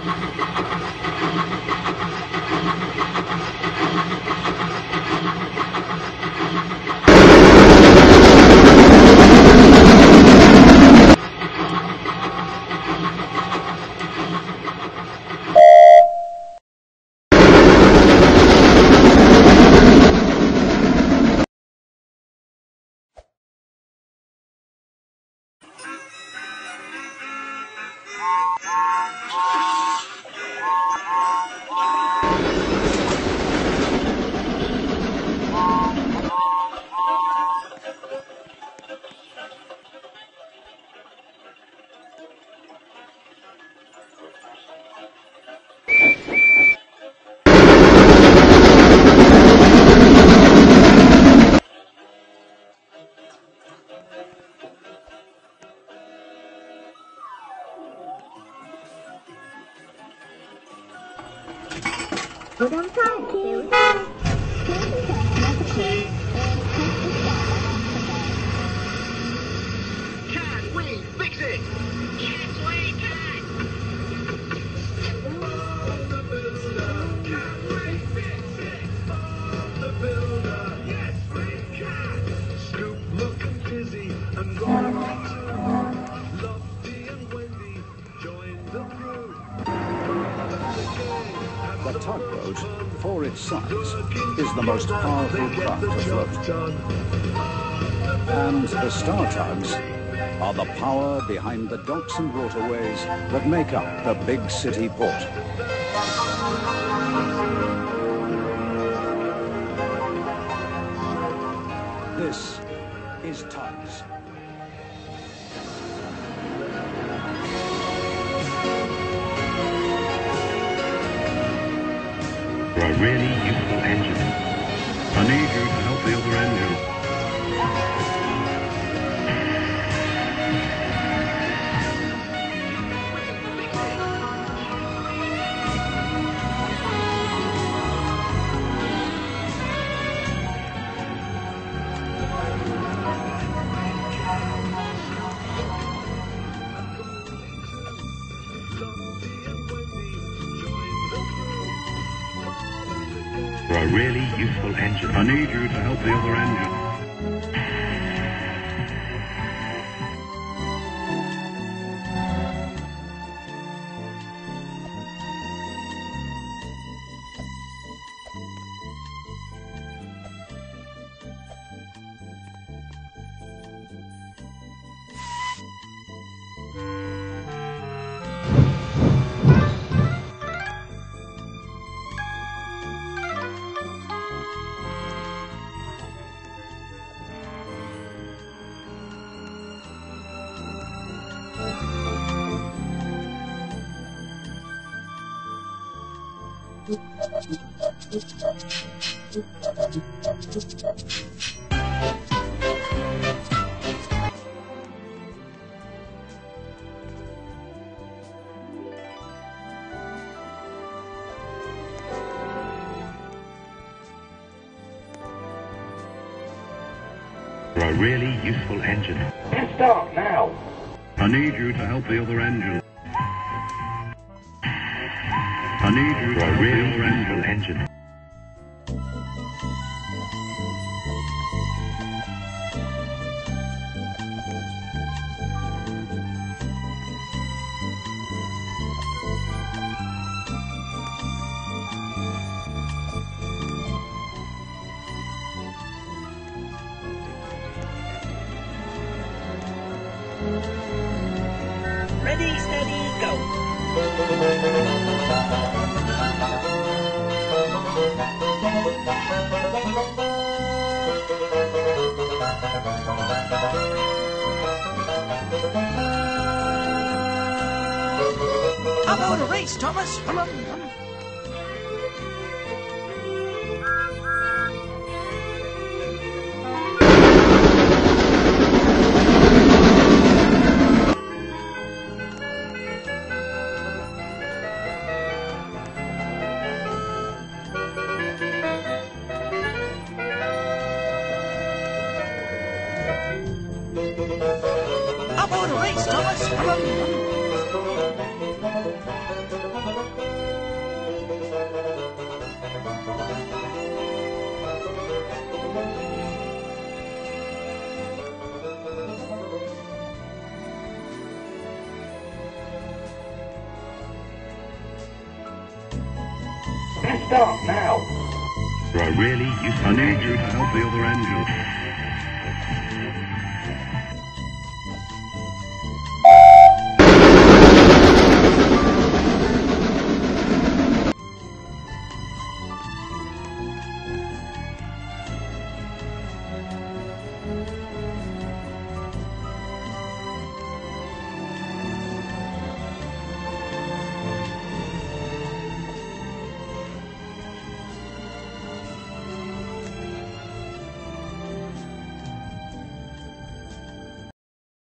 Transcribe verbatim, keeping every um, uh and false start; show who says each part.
Speaker 1: Can we fix it? Yes, we can! The builder, can we fix it? The builder, yes, we can! Scoop looking dizzy and Rory, Lofty and Wendy join the crew.
Speaker 2: The tugboat, for its size, is the most powerful craft afloat. And the Star Tugs are the power behind the docks and waterways that make up the big city port. This is Tugs.
Speaker 3: For a really useful engine, I need you to help the other engine. For a really useful engine, I need you to help the other engine. For a really useful engine.
Speaker 1: Let's start now!
Speaker 3: I need you to help the other engine. I need you to help the other engine. engine.
Speaker 1: Ready, steady, go! I'm on a race, Thomas! Come on, come on. I'm on a race, Thomas! Come on, come on.
Speaker 3: Start now. Are really useful. I need you to help the other engine.